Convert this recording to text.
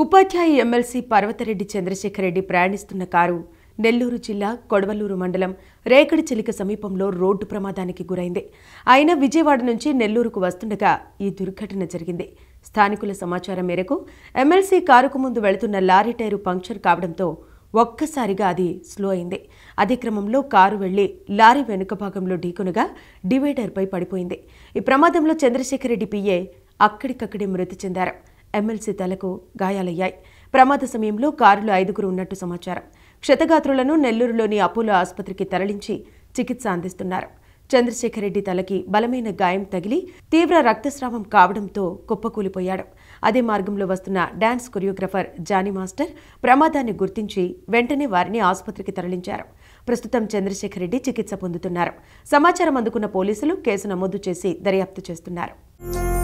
ఉపాధ్యాయ MLC Parvathareddy Chandrasekhar Reddy ప్రయాణిస్తున్న car Nellore జిల్లా కొడవలూరు మండలం రేకడిచిలిక సమీపంలో రోడ్డు ప్రమాదానికి గురైంది. ఆయన విజయవాడ నుంచి నెల్లూరుకు వస్తుండగా ఈ దుర్ఘటన జరిగింది. స్థానికుల సమాచారం మేరకు ఎమ్మెల్సీ కారుకు ముందు వెళుతున్న లారీ టైరు పంక్చర్ కావడంతో ఒక్కసారిగా అది స్లో అయింది. అదే క్రమంలో కారు వెళ్లి లారీ వెనుక భాగంలో ఢీకొనగా డివైడర్పై పడిపోయింది. ఈ ప్రమాదంలో చంద్రశేఖర్ రెడ్డి పిఏ అక్కడికక్కడే మృతి చెందారు. ఎమ్మెల్సీ తలకు గాయాలయ్యాయి. ప్రమాద సమయంలో కారులో 5గురు ఉన్నట్టు సమాచారం. క్షతగాత్రులను నెల్లూరులోని అపోలో ఆసుపత్రికి తరలించి చికిత్స అందిస్తున్నారు. చంద్రశేఖర్ రెడ్డి తలకి బలమైన గాయం తగిలి తీవ్ర రక్తస్రావం కావడంతో కుప్పకూలిపోయాడు. అదే మార్గంలో వస్తున్న డాన్స్ కొరియోగ్రాఫర్ జానీ మాస్టర్ ప్రమాదాన్ని గుర్తించి వెంటనే వారిని ఆసుపత్రికి తరలించారు. ప్రస్తుతం చంద్రశేఖర్ రెడ్డి చికిత్స పొందుతున్నారు. సమాచారం అందుకున్న పోలీసులు కేసు నమోదు చేసి దర్యాప్తు చేస్తున్నారు.